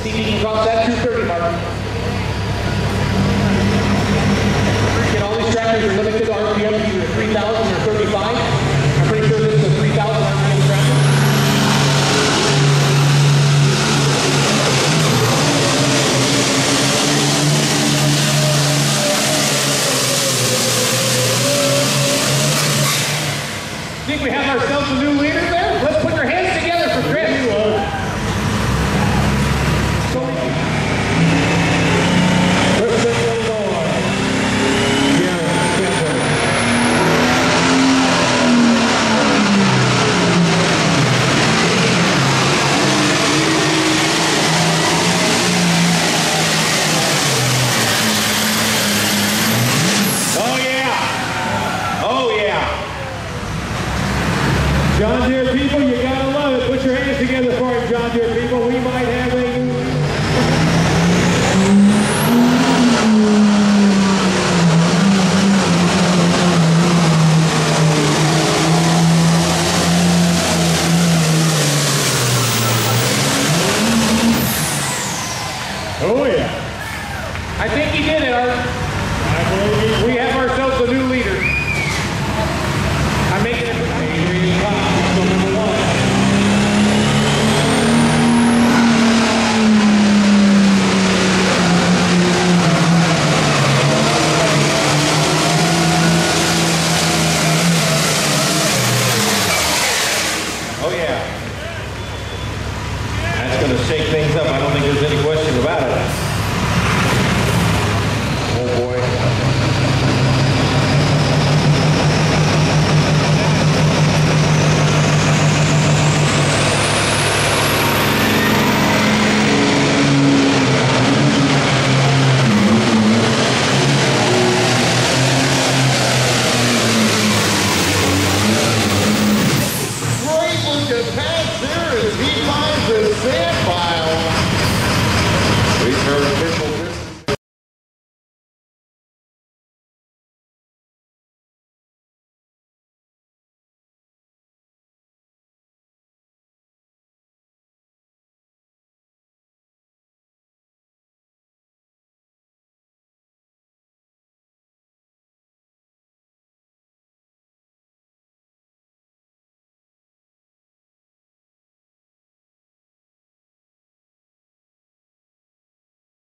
See if you can cross that 230 mark. Again, all these tractors are limited to RPM, either 3,000 or 35. I'm pretty sure this is a 3,000 RPM tractor. Think we have ourselves a new leader there? Let's put your hands together for Chris. John Deere people, you gotta love it. Put your hands together for him, John Deere people. We might have